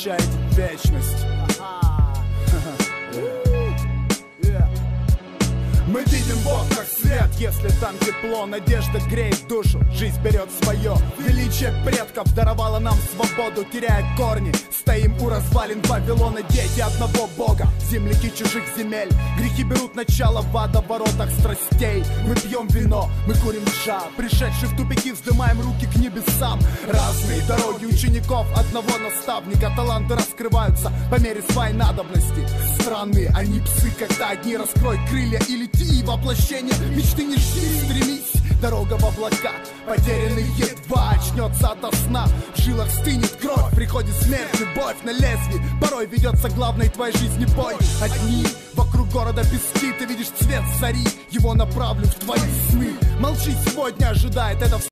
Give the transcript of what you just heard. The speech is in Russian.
обещает вечность. Мы видим Бог как свет, если там тепло. Надежда греет душу, жизнь берет свое. Величие предков даровало нам свободу, теряя корни. Стоим у развалин Вавилона, дети одного Бога, земляки чужих земель. Грехи берут начало в водоворотах страстей. Мы пьем вино, мы курим ша, пришедшие в тупики вздымаем руки к небесам. Разные дороги учеников одного наставника. Таланты раскрываются по мере своей надобности. Странные они псы, когда одни раскрой крылья и лети. И воплощение мечты не жди, стремись. Дорога в облака, потерянный едва очнется ото сна. В жилах стынет кровь, приходит смерть, любовь на лезвии. Порой ведется главной твоей жизни бой. Одни вокруг города пески, ты видишь цвет зари. Его направлю в твои сны. Молчи, сегодня ожидает это.